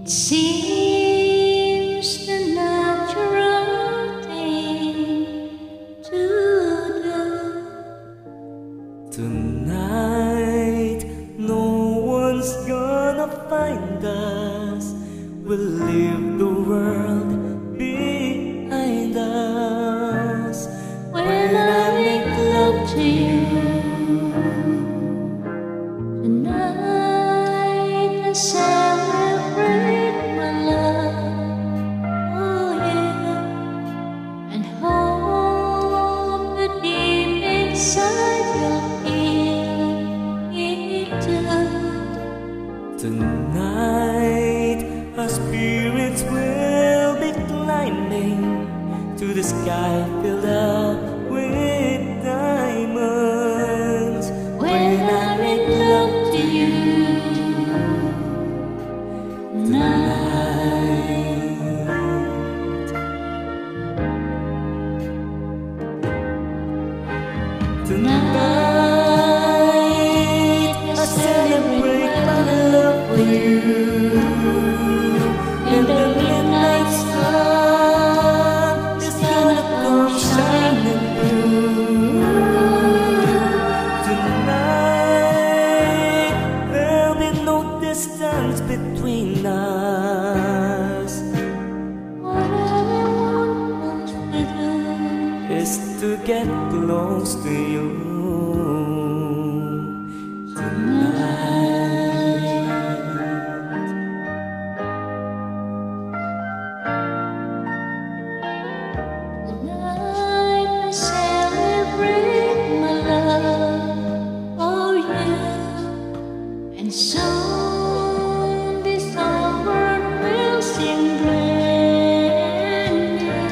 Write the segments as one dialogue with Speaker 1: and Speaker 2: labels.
Speaker 1: seems the natural thing to do.
Speaker 2: Tonight, no one's gonna find us. We'll leave the world behind us.
Speaker 1: When I make love to you tonight, I celebrate my love for you and hope that deep inside you'll feel it too.
Speaker 2: Tonight, our spirits will be climbing to the sky filled up with diamonds.
Speaker 1: When I make love to you tonight,
Speaker 2: tonight, I celebrate my love for you. And the midnight sun is gonna come shining through. Tonight, there'll be no distance between us.
Speaker 1: what I want most to do
Speaker 2: Is to get close to you tonight.
Speaker 1: tonight, I celebrate my love for you, and soon this whole world will seem brand new.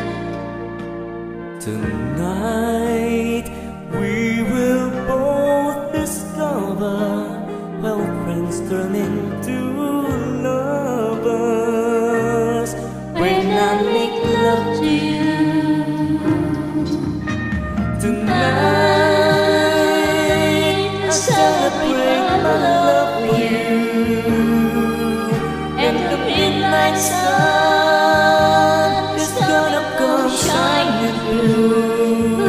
Speaker 2: Tonight, we will both discover how friends turn into lovers.
Speaker 1: When I make love to you
Speaker 2: tonight, I celebrate my love for you. And the midnight sun is gonna come shining through.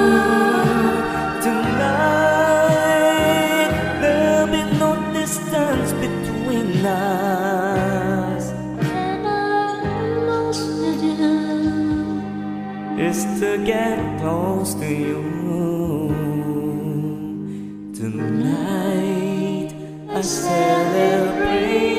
Speaker 2: Tonight, there'll be no distance between us.
Speaker 1: and I'm lost to do.
Speaker 2: Is to get close to you tonight. I celebrate